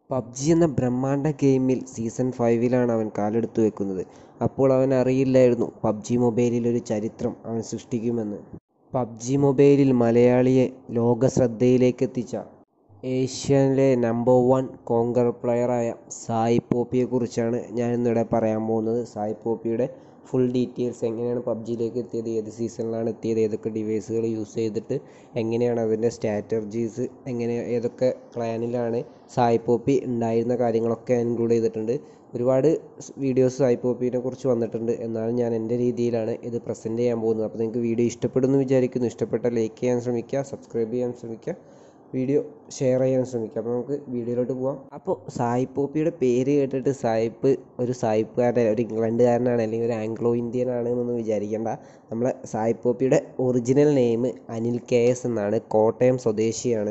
PUBG എന്ന ബ്രഹ്മാണ്ഡ ഗെയിമിൽ season 5-ലാണ് അവൻ കാലെടുത്തു വെക്കുന്നത്. അപ്പോൾ അവൻ അറിയില്ലായിരുന്നു പബ്ജി മൊബൈലിൽ ഒരു ചരിത്രം അവൻ സൃഷ്ടിക്കുമെന്ന്. പബ്ജി മൊബൈലിൽ മലയാളിയെ ലോകശ്രദ്ധയിലേക്കെത്തിച്ച ഏഷ്യയിലെ നമ്പർ 1 കോങ്കർ പ്ലെയറായ സായി പോപ്പിയെക്കുറിച്ചാണ് ഞാനിന്നിവിടെ പറയാൻ പോകുന്നത്. സായി പോപ്പിയുടെ ഫുൾ ഡീറ്റെയിൽസ്, എങ്ങനെയാണ് പബ്ജിയിലേക്ക് എത്തിയത്, ഏത് സീസണിലാണ് എത്തിയത്, ഏതൊക്കെ ഡിവൈസുകൾ യൂസ് ചെയ്തിട്ട് എങ്ങനെയാണ് അതിൻ്റെ സ്ട്രാറ്റജീസ്, ഏതൊക്കെ ക്ലാനിലാണ് സായി പോപ്പി ഉണ്ടായിരുന്ന കാര്യങ്ങളൊക്കെ ഞാൻ ഇൻക്ലൂഡ് ചെയ്തിട്ടുണ്ട്. ഒരുപാട് വീഡിയോസ് സായി പോപ്പിനെ കുറിച്ച് വന്നിട്ടുണ്ട്. എന്നാലും ഞാൻ എൻ്റെ രീതിയിലാണ് ഇത് പ്രസൻറ്റ് ചെയ്യാൻ പോകുന്നത്. അപ്പോൾ നിങ്ങൾക്ക് വീഡിയോ ഇഷ്ടപ്പെടുമെന്ന് വിചാരിക്കുന്നു. ഇഷ്ടപ്പെട്ടാൽ ലൈക്ക് ചെയ്യാൻ ശ്രമിക്കുക, സബ്സ്ക്രൈബ് ചെയ്യാൻ ശ്രമിക്കുക, വീഡിയോ ഷെയർ ചെയ്യാൻ ശ്രമിക്കുക. അപ്പോൾ നമുക്ക് വീഡിയോയിലോട്ട് പോകാം. അപ്പോൾ സായി പോപ്പിയുടെ പേര് കേട്ടിട്ട് സായിപ്പ് ഒരു സായിപ്പുകാരൻ, ഒരു ഇംഗ്ലണ്ടുകാരനാണ് അല്ലെങ്കിൽ ഒരു ആംഗ്ലോ ഇന്ത്യൻ ആണ് എന്നൊന്നും വിചാരിക്കേണ്ട. നമ്മളെ സായി പോപ്പിയുടെ ഒറിജിനൽ നെയിം അനിൽ KS എന്നാണ്. കോട്ടയം സ്വദേശിയാണ്.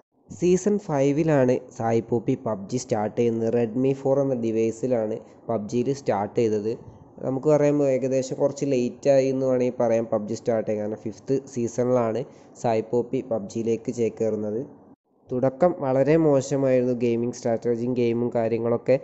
സീസൺ 5-ലാണ് സായി പോപ്പി പബ്ജി സ്റ്റാർട്ട് ചെയ്യുന്നത്. റെഡ്മി 4 എന്ന ഡിവൈസിലാണ് പബ്ജിയിൽ സ്റ്റാർട്ട് ചെയ്തത്. നമുക്ക് പറയുമ്പോൾ ഏകദേശം കുറച്ച് ലേറ്റായി എന്ന് വേണമെങ്കിൽ പറയാം പബ്ജി സ്റ്റാർട്ട് ചെയ്യാൻ. കാരണം 5th സീസണിലാണ് സായി പോപ്പി പബ്ജിയിലേക്ക് ചേക്കേറുന്നത്. തുടക്കം വളരെ മോശമായിരുന്നു. ഗെയിമിംഗ് സ്ട്രാറ്റജിയും ഗെയിമും കാര്യങ്ങളൊക്കെ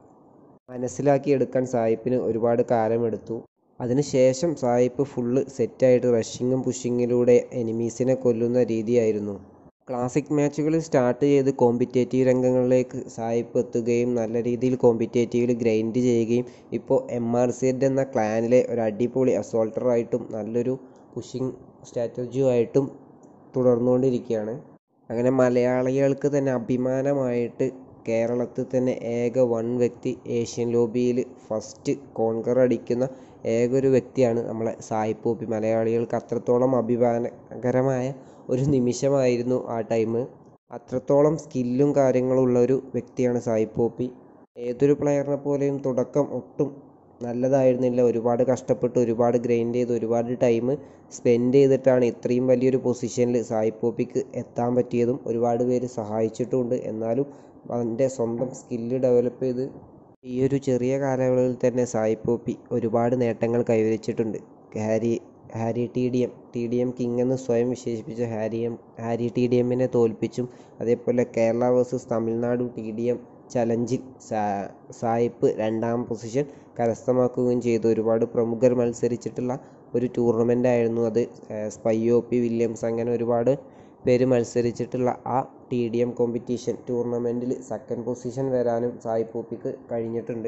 മനസ്സിലാക്കിയെടുക്കാൻ സായിപ്പിന് ഒരുപാട് കാലമെടുത്തു. അതിനുശേഷം സായിപ്പ് ഫുള്ള് സെറ്റായിട്ട് റഷിങ്ങും പുഷിങ്ങിലൂടെ എനിമീസിനെ കൊല്ലുന്ന രീതിയായിരുന്നു. ക്ലാസിക് മാച്ചുകളിൽ സ്റ്റാർട്ട് ചെയ്ത് കോമ്പറ്റേറ്റീവ് രംഗങ്ങളിലേക്ക് സായിപ്പ് എത്തുകയും നല്ല രീതിയിൽ കോമ്പറ്റേറ്റീവിൽ ഗ്രൈൻഡ് ചെയ്യുകയും ഇപ്പോൾ MRZ എന്ന ക്ലാനിലെ ഒരു അടിപൊളി അസോൾട്ടറായിട്ടും നല്ലൊരു പുഷിങ് സ്ട്രാറ്റജിയുമായിട്ടും തുടർന്നുകൊണ്ടിരിക്കുകയാണ്. അങ്ങനെ മലയാളികൾക്ക് തന്നെ അഭിമാനമായിട്ട് കേരളത്തിൽ തന്നെ ഏക 1 വ്യക്തി ഏഷ്യൻ ലോബിയിൽ ഫസ്റ്റ് കോൺകർ അടിക്കുന്ന ഏകൊരു വ്യക്തിയാണ് നമ്മളെ സായി പോപ്പി. മലയാളികൾക്ക് അത്രത്തോളം അഭിമാനകരമായ ഒരു നിമിഷമായിരുന്നു ആ ടൈം. അത്രത്തോളം സ്കില്ലും കാര്യങ്ങളും ഉള്ള ഒരു വ്യക്തിയാണ് സായി പോപ്പി. ഏതൊരു പ്ലെയറിനെ പോലെയും തുടക്കം ഒട്ടും നല്ലതായിരുന്നില്ല. ഒരുപാട് കഷ്ടപ്പെട്ട്, ഒരുപാട് ഗ്രൈൻഡ് ചെയ്ത്, ഒരുപാട് ടൈം സ്പെൻഡ് ചെയ്തിട്ടാണ് ഇത്രയും വലിയൊരു പൊസിഷനിൽ സായി പോപ്പിക്ക് എത്താൻ പറ്റിയതും ഒരുപാട് പേര് സഹായിച്ചിട്ടുമുണ്ട്. എന്നാലും അവൻ്റെ സ്വന്തം സ്കില്ല് ഡെവലപ്പ് ചെയ്ത് ഈ ഒരു ചെറിയ കാലയളവിൽ തന്നെ സായി പോപ്പി ഒരുപാട് നേട്ടങ്ങൾ കൈവരിച്ചിട്ടുണ്ട്. ഹാരി TDM കിങ് എന്ന് സ്വയം വിശേഷിപ്പിച്ച ഹാരി TDMനെ തോൽപ്പിച്ചും, അതേപോലെ കേരള വേഴ്സസ് തമിഴ്നാട് TDM ചലഞ്ചിൽ സായിപ്പ് 2ാം പൊസിഷൻ കരസ്ഥമാക്കുകയും ചെയ്തു. ഒരുപാട് പ്രമുഖർ മത്സരിച്ചിട്ടുള്ള ഒരു ടൂർണമെൻ്റ് ആയിരുന്നു അത്. SpyOP വില്യംസ്, അങ്ങനെ ഒരുപാട് പേര് മത്സരിച്ചിട്ടുള്ള ആ TDM കോമ്പറ്റീഷൻ ടൂർണമെൻറ്റിൽ 2nd പൊസിഷൻ വരാനും സായി പോപ്പിക്ക് കഴിഞ്ഞിട്ടുണ്ട്.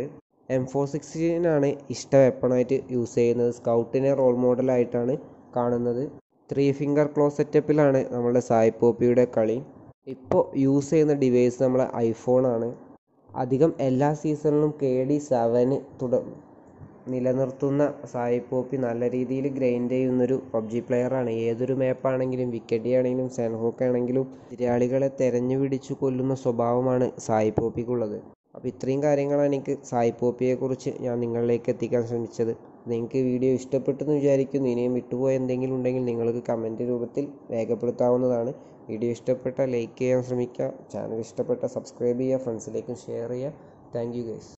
M416 ഇഷ്ട വെപ്പണായിട്ട് യൂസ് ചെയ്യുന്നത്. സ്കൗട്ടിനെ റോൾ മോഡലായിട്ടാണ് കാണുന്നത്. 3 ഫിംഗർ ക്ലോ സെറ്റപ്പിലാണ് നമ്മുടെ സായി പോപ്പിയുടെ കളി. ഇപ്പോൾ യൂസ് ചെയ്യുന്ന ഡിവൈസ് നമ്മളെ iPhone-ആണ്. അധികം എല്ലാ സീസണിലും KD7 നിലനിർത്തുന്ന സായി പോപ്പി നല്ല രീതിയിൽ ഗ്രൈൻഡ് ചെയ്യുന്നൊരു പബ്ജി പ്ലെയറാണ്. ഏതൊരു മാപ്പാണെങ്കിലും, വിക്കറ്റി ആണെങ്കിലും, സെൻഹോക്ക് ആണെങ്കിലും എതിരാളികളെ തെരഞ്ഞു പിടിച്ചു കൊല്ലുന്ന സ്വഭാവമാണ് സായി പോപ്പിക്കുള്ളത്. അപ്പോൾ ഇത്രയും കാര്യങ്ങളാണ് എനിക്ക് സായി പോപ്പിയെക്കുറിച്ച് ഞാൻ നിങ്ങളിലേക്ക് എത്തിക്കാൻ ശ്രമിച്ചത്. നിങ്ങൾക്ക് വീഡിയോ ഇഷ്ടപ്പെട്ടെന്ന് വിചാരിക്കുന്നു. ഇനിയും വിട്ടുപോയ എന്തെങ്കിലും ഉണ്ടെങ്കിൽ നിങ്ങൾക്ക് കമൻറ്റ് രൂപത്തിൽ രേഖപ്പെടുത്താവുന്നതാണ്. വീഡിയോ ഇഷ്ടപ്പെട്ടാൽ ലൈക്ക് ചെയ്യാൻ ശ്രമിക്കുക. ചാനൽ ഇഷ്ടപ്പെട്ടാൽ സബ്സ്ക്രൈബ് ചെയ്യുക, ഫ്രണ്ട്സിലേക്കും ഷെയർ ചെയ്യുക. Thank you guys.